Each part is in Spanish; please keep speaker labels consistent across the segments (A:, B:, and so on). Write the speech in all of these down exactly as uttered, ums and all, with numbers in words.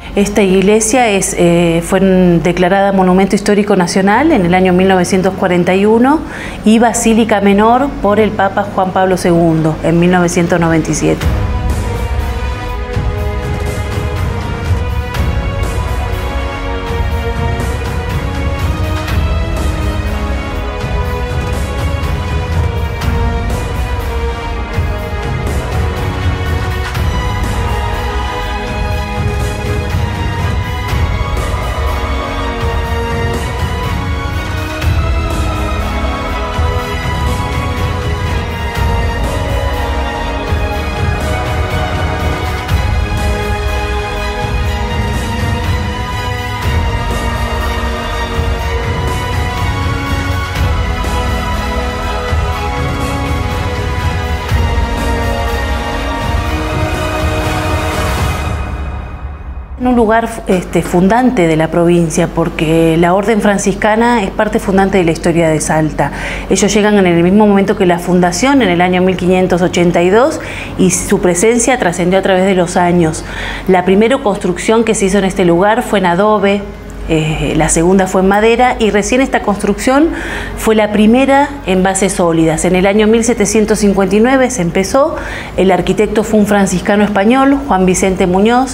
A: Esta iglesia es, eh, fue declarada Monumento Histórico Nacional en el año mil novecientos cuarenta y uno y Basílica Menor por el Papa Juan Pablo segundo en mil novecientos noventa y siete. Un lugar este, fundante de la provincia, porque la Orden Franciscana es parte fundante de la historia de Salta. Ellos llegan en el mismo momento que la fundación, en el año mil quinientos ochenta y dos, y su presencia trascendió a través de los años. La primera construcción que se hizo en este lugar fue en adobe, Eh, la segunda fue en madera y recién esta construcción fue la primera en bases sólidas. En el año mil setecientos cincuenta y nueve se empezó, el arquitecto fue un franciscano español, Juan Vicente Muñoz,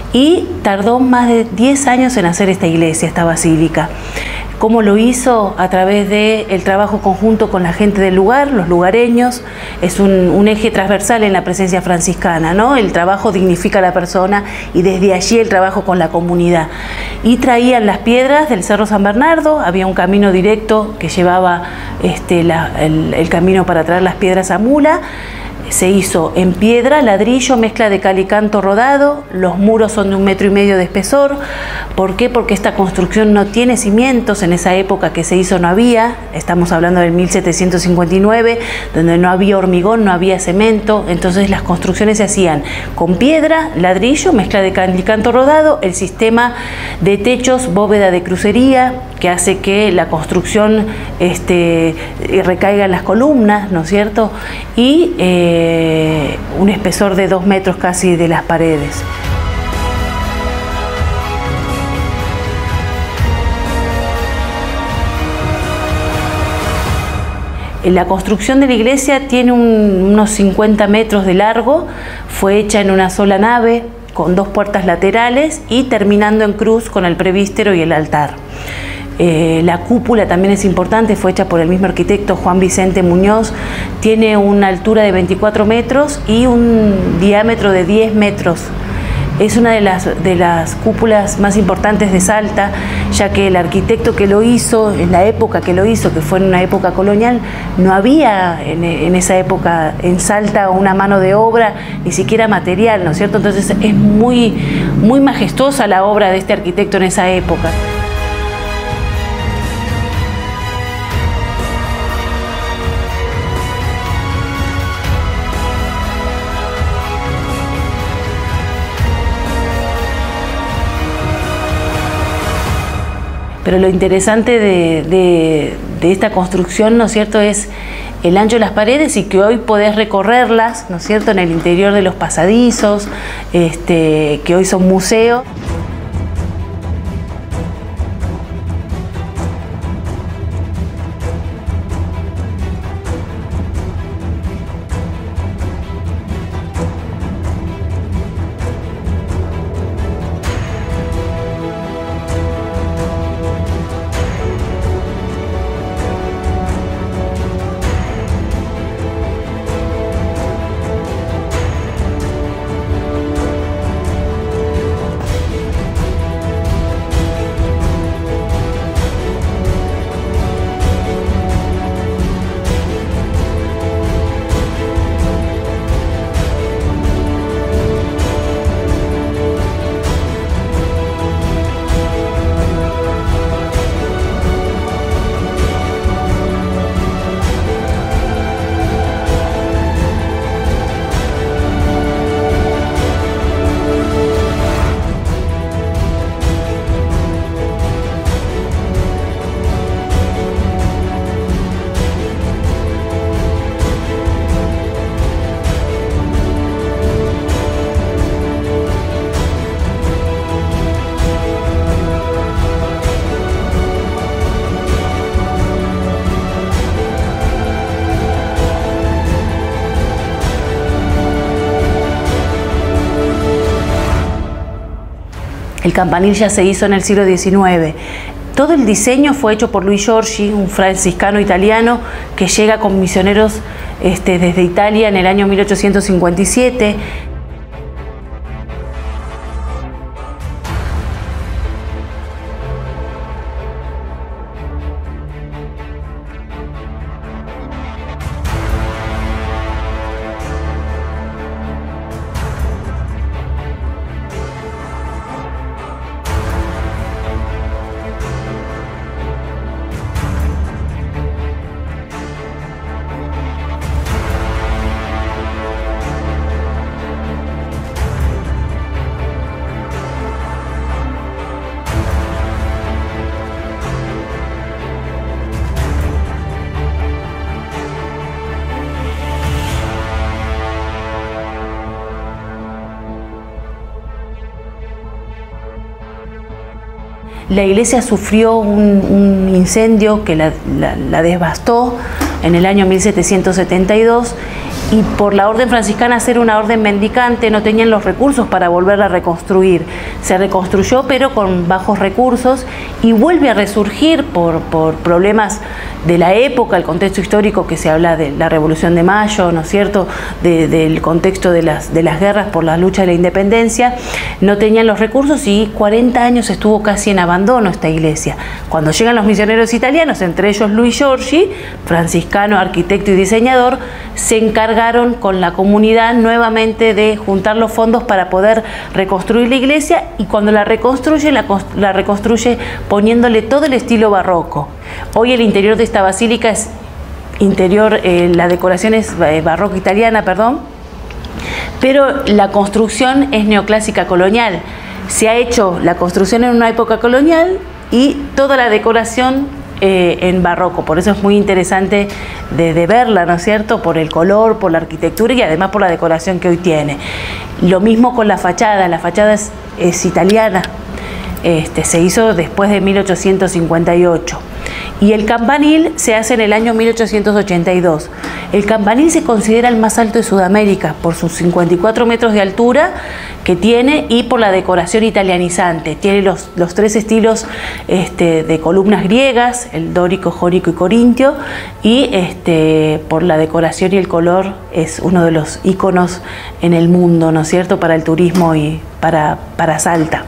A: y tardó más de diez años en hacer esta iglesia, esta basílica. ¿Cómo lo hizo? A través del trabajo conjunto con la gente del lugar, los lugareños. Es un, un eje transversal en la presencia franciscana, ¿no? El trabajo dignifica a la persona y desde allí el trabajo con la comunidad. Y traían las piedras del Cerro San Bernardo, había un camino directo que llevaba este, la, el, el camino para traer las piedras a mula. Se hizo en piedra, ladrillo, mezcla de cal y canto rodado, los muros son de un metro y medio de espesor. ¿Por qué? Porque esta construcción no tiene cimientos, en esa época que se hizo no había, estamos hablando del mil setecientos cincuenta y nueve, donde no había hormigón, no había cemento, entonces las construcciones se hacían con piedra, ladrillo, mezcla de cal y canto rodado, el sistema de techos, bóveda de crucería, que hace que la construcción este, recaiga en las columnas, ¿no es cierto? Y eh, un espesor de dos metros casi de las paredes. La construcción de la iglesia tiene un, unos cincuenta metros de largo, fue hecha en una sola nave, con dos puertas laterales y terminando en cruz con el presbítero y el altar. Eh, la cúpula también es importante, fue hecha por el mismo arquitecto Juan Vicente Muñoz, tiene una altura de veinticuatro metros y un diámetro de diez metros. Es una de las, de las cúpulas más importantes de Salta, ya que el arquitecto que lo hizo, en la época que lo hizo, que fue en una época colonial, no había en, en esa época en Salta una mano de obra, ni siquiera material, ¿no es cierto? Entonces es muy, muy majestuosa la obra de este arquitecto en esa época. Pero lo interesante de, de, de esta construcción, ¿no es cierto?, es el ancho de las paredes y que hoy podés recorrerlas, ¿no es cierto?, en el interior de los pasadizos, este, que hoy son museos. El campanil ya se hizo en el siglo diecinueve. Todo el diseño fue hecho por Luis Giorgi, un franciscano italiano que llega con misioneros este, desde Italia en el año mil ochocientos cincuenta y siete. La iglesia sufrió un, un incendio que la, la, la devastó en el año mil setecientos setenta y dos, y por la orden franciscana ser una orden mendicante no tenían los recursos para volverla a reconstruir. Se reconstruyó pero con bajos recursos y vuelve a resurgir por, por problemas de la época, el contexto histórico que se habla de la Revolución de Mayo, ¿no es cierto?, de, del contexto de las, de las guerras por la lucha de la independencia. No tenían los recursos y cuarenta años estuvo casi en abandono esta iglesia. Cuando llegan los misioneros italianos, entre ellos Luis Giorgi, franciscano, arquitecto y diseñador, se encargaron con la comunidad nuevamente de juntar los fondos para poder reconstruir la iglesia, y cuando la reconstruye, la, la reconstruye poniéndole todo el estilo barroco. Hoy el interior de esta basílica es interior, eh, la decoración es eh, barroco italiana, perdón, pero la construcción es neoclásica colonial. Se ha hecho la construcción en una época colonial y toda la decoración eh, en barroco. Por eso es muy interesante de, de verla, ¿no es cierto?, por el color, por la arquitectura y además por la decoración que hoy tiene. Lo mismo con la fachada. La fachada es, es italiana. Este, se hizo después de mil ochocientos cincuenta y ocho. Y el campanil se hace en el año mil ochocientos ochenta y dos. El campanil se considera el más alto de Sudamérica por sus cincuenta y cuatro metros de altura que tiene y por la decoración italianizante. Tiene los, los tres estilos este, de columnas griegas, el dórico, jónico y corintio, y este, por la decoración y el color es uno de los íconos en el mundo, ¿no es cierto?, para el turismo y para, para Salta.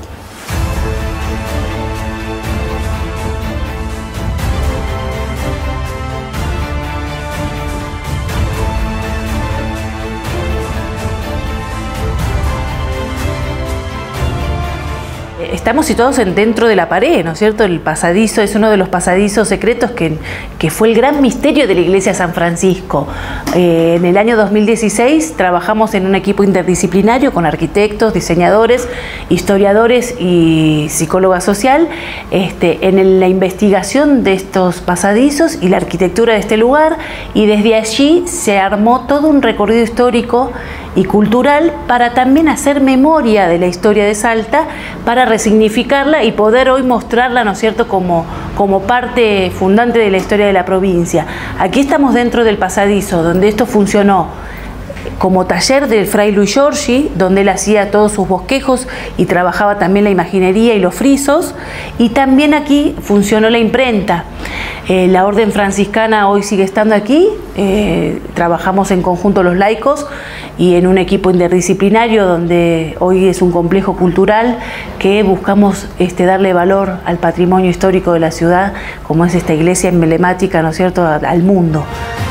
A: Estamos situados en, dentro de la pared, ¿no es cierto? El pasadizo es uno de los pasadizos secretos que, que fue el gran misterio de la iglesia de San Francisco. Eh, en el año dos mil dieciséis trabajamos en un equipo interdisciplinario con arquitectos, diseñadores, historiadores y psicóloga social este, en el, la investigación de estos pasadizos y la arquitectura de este lugar, y desde allí se armó todo un recorrido histórico y cultural para también hacer memoria de la historia de Salta, para resignificarla y poder hoy mostrarla, ¿no es cierto?, como, como parte fundante de la historia de la provincia. Aquí estamos dentro del pasadizo, donde esto funcionó como taller del fray Luis Giorgi, donde él hacía todos sus bosquejos y trabajaba también la imaginería y los frisos, y también aquí funcionó la imprenta. Eh, la orden franciscana hoy sigue estando aquí, eh, trabajamos en conjunto los laicos y en un equipo interdisciplinario donde hoy es un complejo cultural que buscamos este, darle valor al patrimonio histórico de la ciudad, como es esta iglesia emblemática, ¿no es cierto?, al mundo.